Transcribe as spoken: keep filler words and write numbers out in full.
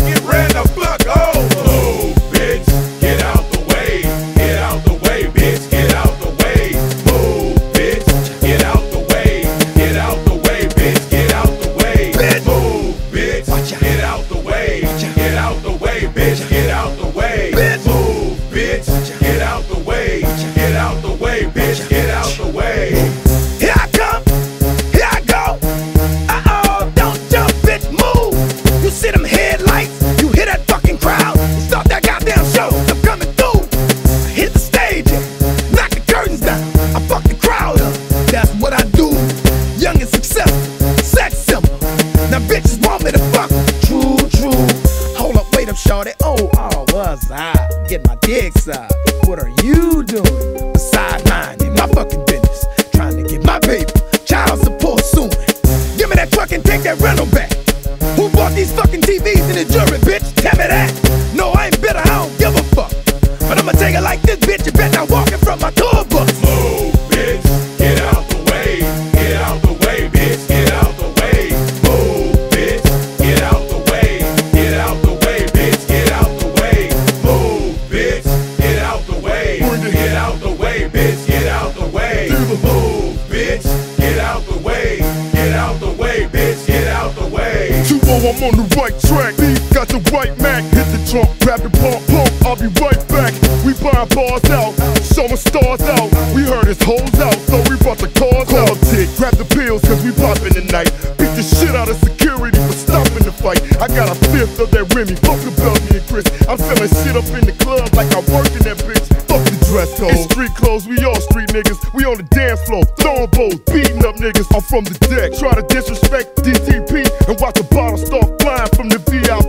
get ran the fuck over. Move, bitch, get out the way. Get out the way, bitch, get out the way. Move, bitch, get out the way. Get out the way, bitch, get out the way. Move, bitch, get out the way. Get out the way, bitch, get out the way. Move, bitch, get out the way. Get out the way, bitch, get out the way. Here I come, here I go. Uh-oh, don't jump, bitch, move. You see them headlights, you hear that fucking crowd. You start that goddamn show, I'm coming through. I hit the stage, knock the curtains down. I fuck the crowd up, that's what I do. Young and successful, sex symbol. Now bitches want me to fuck. True, true. Hold up, wait up, shorty. Oh, oh, was I? Get my dick sucked. What are you doing? Besides minding my fucking business. Trying to get my paper, child support soon. Give me that truck and take that rental back. Who bought these fucking T Vs in the jury, bitch? Tell me that. No, I ain't bitter, I don't give a fuck. But I'ma take it like this, bitch. You bet not walking from my tour bus. Move, bitch, get out the way. Get out the way, bitch, get out the way. Move, bitch, get out the way. Get out the way, bitch, get out the way. Move, bitch, get out the way. Get out the way, bitch, get out the way. Move, bitch, get out the way. Get out the way, bitch, get out the way. two oh, I'm on the right track. B got the right Mac. Hit the trunk, grab the pump, pump. I'll be right back. We buying bars out, showing stars out. We heard his hoes out, so we brought the cars out. Tick, grab the pills, cause we poppin' tonight. Beat the shit out of security for stopping the fight. I got a fifth of that Remy. Fuck the Belgian and Chris. I'm selling shit up in the club like I work in that bitch. Fuck the dress code. It's street clothes, we all street niggas. We on the dance floor, throwing bows, beating up niggas. I'm from the deck. Try to disrespect D T P and watch the bottle start flying from the V I